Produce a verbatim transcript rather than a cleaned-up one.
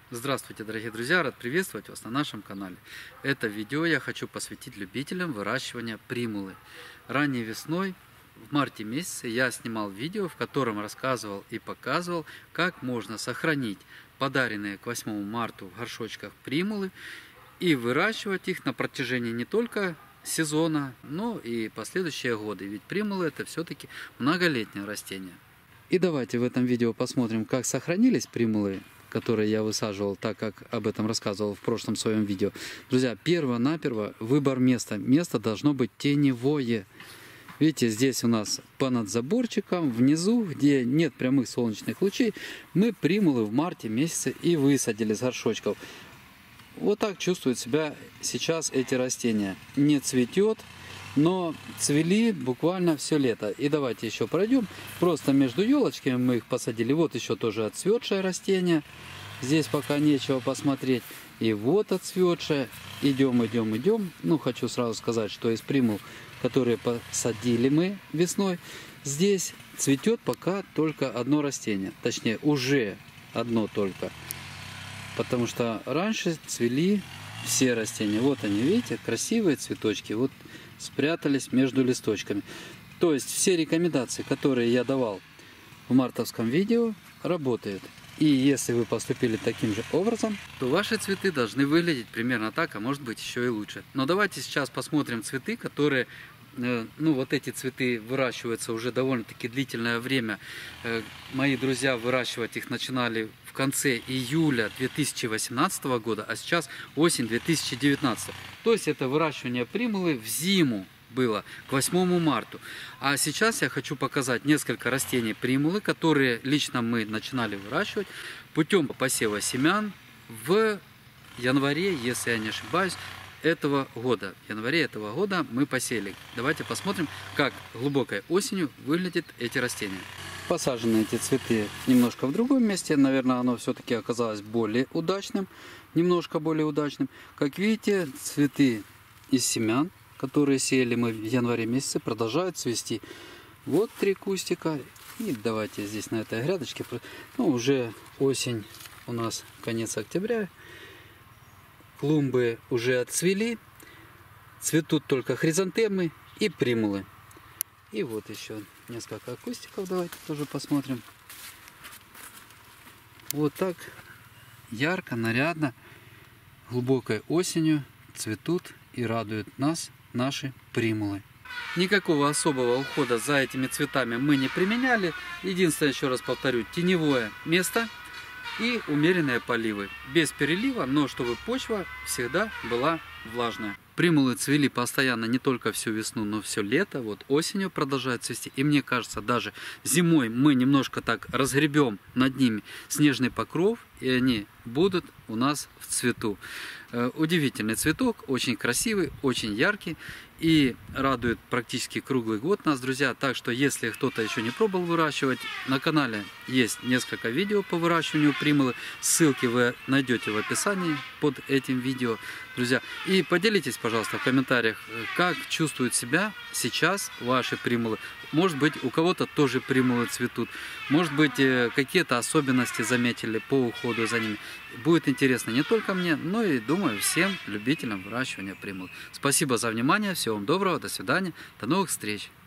Здравствуйте, дорогие друзья! Рад приветствовать вас на нашем канале. Это видео я хочу посвятить любителям выращивания примулы. Ранней весной, в марте месяце, я снимал видео, в котором рассказывал и показывал, как можно сохранить подаренные к восьмому марта в горшочках примулы и выращивать их на протяжении не только сезона, но и последующие годы. Ведь примулы — это все-таки многолетнее растение. И давайте в этом видео посмотрим, как сохранились примулы, которые я высаживал, так как об этом рассказывал в прошлом своем видео. Друзья, перво-наперво выбор места. Место должно быть теневое. Видите, здесь у нас понад заборчиком, внизу, где нет прямых солнечных лучей, мы примулы в марте месяце и высадили с горшочков. Вот так чувствуют себя сейчас эти растения. Не цветет, но цвели буквально все лето. И давайте еще пройдем. Просто между елочками мы их посадили. Вот еще тоже отцветшее растение. Здесь пока нечего посмотреть. И вот отцветшее. Идем, идем, идем. Ну, хочу сразу сказать, что из примул, которые посадили мы весной, здесь цветет пока только одно растение. Точнее, уже одно только. Потому что раньше цвели все растения. Вот они, видите, красивые цветочки. Вот спрятались между листочками. То есть все рекомендации, которые я давал в мартовском видео, работают. И если вы поступили таким же образом, то ваши цветы должны выглядеть примерно так, а может быть еще и лучше. Но давайте сейчас посмотрим цветы, которые, ну вот эти цветы выращиваются уже довольно-таки длительное время. Мои друзья выращивать их начинали в конце июля две тысячи восемнадцатого года, а сейчас осень две тысячи девятнадцатого. То есть это выращивание примулы в зиму было к восьмому марта. А сейчас я хочу показать несколько растений примулы, которые лично мы начинали выращивать путем посева семян в январе, если я не ошибаюсь, этого года. В январе этого года мы посеяли. Давайте посмотрим, как глубокой осенью выглядят эти растения. Посажены эти цветы немножко в другом месте. Наверное, оно все-таки оказалось более удачным. Немножко более удачным. Как видите, цветы из семян, которые сеяли мы в январе месяце, продолжают цвести. Вот три кустика. И давайте здесь на этой грядочке. Ну, уже осень, у нас конец октября. Клумбы уже отцвели. Цветут только хризантемы и примулы. И вот еще несколько кустиков. Давайте тоже посмотрим. Вот так ярко, нарядно, глубокой осенью цветут и радуют нас наши примулы. Никакого особого ухода за этими цветами мы не применяли. Единственное, еще раз повторю, теневое место и умеренные поливы. Без перелива, но чтобы почва всегда была влажная. Примулы цвели постоянно не только всю весну, но все лето. Вот осенью продолжают цвести. И мне кажется, даже зимой мы немножко так разгребем над ними снежный покров, и они будут у нас в цвету. Удивительный цветок, очень красивый, очень яркий и радует практически круглый год нас, друзья. Так что, если кто-то еще не пробовал выращивать, на канале есть несколько видео по выращиванию примулы. Ссылки вы найдете в описании под этим видео, друзья. И поделитесь, пожалуйста, в комментариях, как чувствуют себя сейчас ваши примулы. Может быть, у кого-то тоже примулы цветут. Может быть, какие-то особенности заметили по уходу за ними. Будет интересно не только мне, но и, думаю, всем любителям выращивания примул. Спасибо за внимание. Всего вам доброго. До свидания. До новых встреч.